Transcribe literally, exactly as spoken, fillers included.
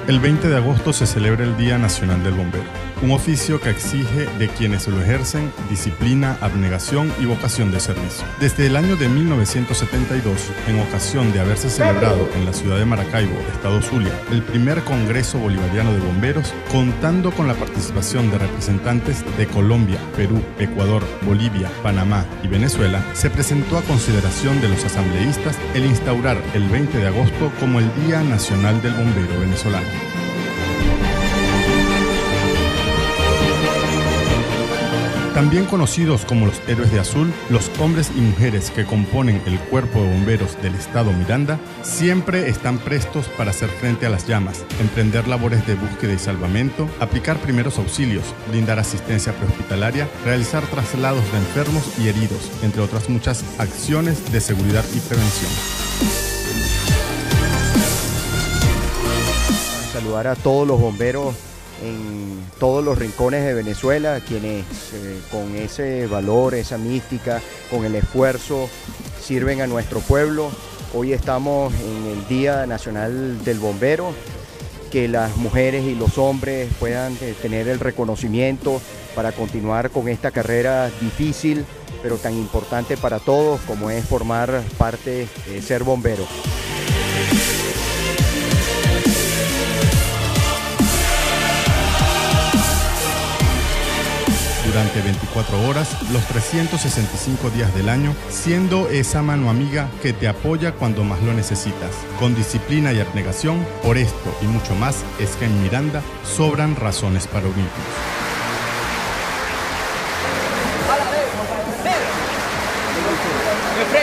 El veinte de agosto se celebra el Día Nacional del Bombero, un oficio que exige de quienes lo ejercen disciplina, abnegación y vocación de servicio. Desde el año de mil novecientos setenta y dos, en ocasión de haberse celebrado en la ciudad de Maracaibo, estado Zulia, el primer Congreso Bolivariano de Bomberos, contando con la participación de representantes de Colombia, Perú, Ecuador, Bolivia, Panamá y Venezuela, se presentó a consideración de los asambleístas el instaurar el veinte de agosto como el Día Nacional del Bombero venezolano. También conocidos como los Héroes de Azul, los hombres y mujeres que componen el Cuerpo de Bomberos del Estado Miranda siempre están prestos para hacer frente a las llamas, emprender labores de búsqueda y salvamento, aplicar primeros auxilios, brindar asistencia prehospitalaria, realizar traslados de enfermos y heridos, entre otras muchas acciones de seguridad y prevención. Saludar a todos los bomberos en todos los rincones de Venezuela, quienes eh, con ese valor, esa mística, con el esfuerzo, sirven a nuestro pueblo. Hoy estamos en el Día Nacional del Bombero, que las mujeres y los hombres puedan eh, tener el reconocimiento para continuar con esta carrera difícil, pero tan importante para todos como es formar parte de ser bombero. Durante veinticuatro horas, los trescientos sesenta y cinco días del año, siendo esa mano amiga que te apoya cuando más lo necesitas. Con disciplina y abnegación, por esto y mucho más, es que en Miranda sobran razones para unirnos. Me